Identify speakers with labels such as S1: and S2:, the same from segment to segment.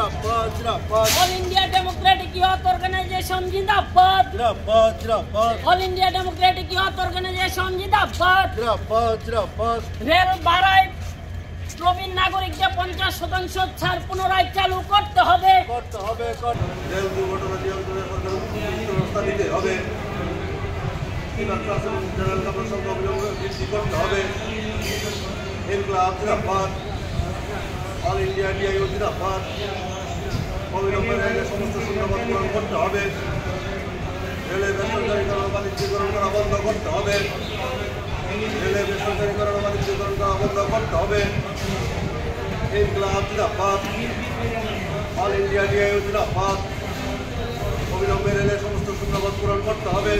S1: जिंदाबाद जिंदाबाद
S2: All India Democratic Youth Organisation जिंदाबाद
S1: जिंदाबाद जिंदाबाद
S2: All India Democratic Youth Organisation जिंदाबाद
S1: जिंदाबाद जिंदाबाद
S2: রেল ভাড়ায় প্রবীণ নাগরিকদের 50% ছাড় পুনরায় চালু করতে হবে
S1: রেল দুর্ঘটনা নিয়ন্ত্রণে ব্যবস্থা নিতে হবে জেনারেল কাপড় সংখ্যা অবিলম্বে বৃদ্ধি করতে হবে ইনকলাব জিন্দাবাদ অল ইন্ডিয়া ডিআইও জিন্দাবাদ অবিলম্বে রেলের সমস্ত শূন্যপদ পূরণ করতে হবে রেলের বেসরকারীকরণ বাণিজ্যিকরণ করা বন্ধ করতে হবে রেলের বেসরকারীকরণ বাণিজ্যিকরণ করা বন্ধ করতে হবে ইনকলাব জিন্দাবাদ অল ইন্ডিয়া ডিআইও জিন্দাবাদ অবিলম্বে রেলের সমস্ত শূন্যপদ পূরণ করতে হবে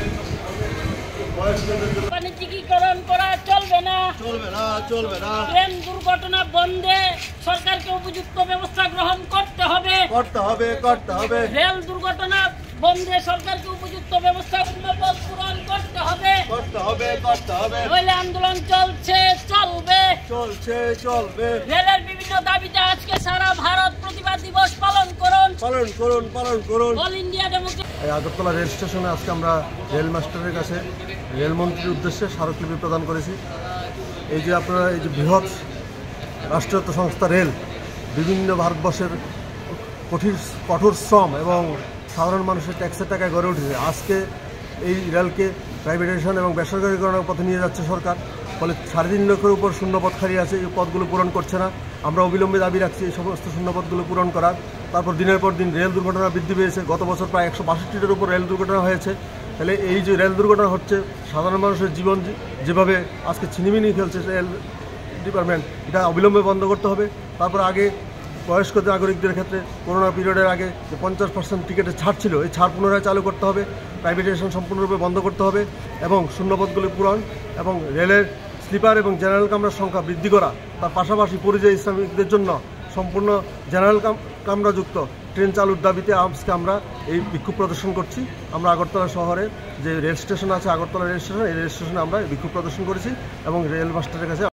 S2: বাণিজ্যিকীকরণ করা চলবে না
S1: চলবে না
S2: ট্রেন দুর্ঘটনা বন্ধে সরকারকে উপযুক্ত ব্যবস্থা গ্রহণ করতে হবে রেল দুর্ঘটনা বন্ধে সরকারকে উপযুক্ত ব্যবস্থা পূরণ করতে হবে নইলে আন্দোলন চলবে রেলের বিভিন্ন দাবিতে আজকে সারা ভারত প্রতিবাদ দিবস পালন করুন All India Democratic
S1: Agartala rail স্টেশনে আজকে আমরা রেল মাস্টারের কাছে রেলমন্ত্রীর উদ্দেশ্যে স্মারকলিপি প্রদান করেছি। এই যে আপনারা এই যে বৃহৎ রাষ্ট্রায়ত্ত সংস্থা রেল বিভিন্ন ভারতবর্ষের কঠোর শ্রম এবং সাধারণ মানুষের ট্যাক্সের টাকায় গড়ে উঠেছে। আজকে এই রেলকে প্রাইভেটাইজেশন এবং বেসরকারীকরণের পথে নিয়ে যাচ্ছে সরকার, ফলে 3.5 লক্ষের উপর শূন্যপদ খালি আছে, এই পদগুলো পূরণ করছে না। আমরা অবিলম্বে দাবি রাখছি এই সমস্ত শূন্যপদগুলো পূরণ করার। তারপর দিনের পর দিন রেল দুর্ঘটনা বৃদ্ধি পেয়েছে, গত বছর প্রায় 162টির উপর রেল দুর্ঘটনা হয়েছে। তাহলে এই যে রেল দুর্ঘটনা হচ্ছে, সাধারণ মানুষের জীবন যেভাবে আজকে ছিনিমিনি খেলছে রেল ডিপার্টমেন্ট, এটা অবিলম্বে বন্ধ করতে হবে। তারপর আগে বয়স্ক নাগরিকদের ক্ষেত্রে করোনা পিরিয়ডের আগে যে 50% টিকিটের ছাড় ছিল, এই ছাড় পুনরায় চালু করতে হবে, প্রাইভেটাইজেশন সম্পূর্ণরূপে বন্ধ করতে হবে এবং শূন্যপদগুলি পূরণ এবং রেলের স্লিপার এবং জেনারেল কামরার সংখ্যা বৃদ্ধি করা। তার পাশাপাশি পরিযায়ী শ্রমিকদের জন্য সম্পূর্ণ জেনারেল কামরাযুক্ত ট্রেন চালুর দাবিতে আজকে আমরা এই বিক্ষোভ প্রদর্শন করছি। আমরা আগরতলা শহরে যে রেল স্টেশন আছে, আগরতলা রেল স্টেশন, এই রেল স্টেশনে আমরা বিক্ষোভ প্রদর্শন করেছি এবং রেল মাস্টারের কাছে